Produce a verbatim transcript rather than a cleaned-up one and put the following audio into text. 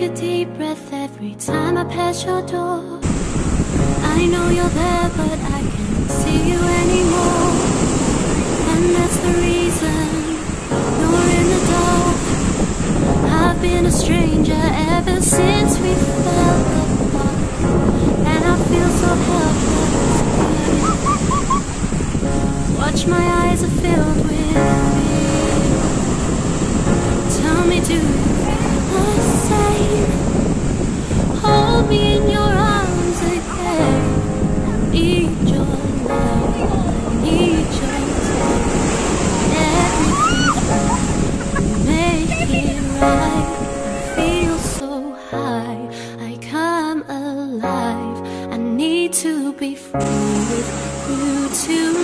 deep breath every time I pass your door. I know you're there, but I can't see you anymore. And that's the reason you're in the dark. I've been a stranger ever since we fell apart, and I feel so helpless. Watch, my eyes are filled with fear. Tell me, do you feel the same? Hold me in your arms again. I need your love, I need your touch. Everything's right, make it right. I feel so high, I come alive. I need to be free with you too.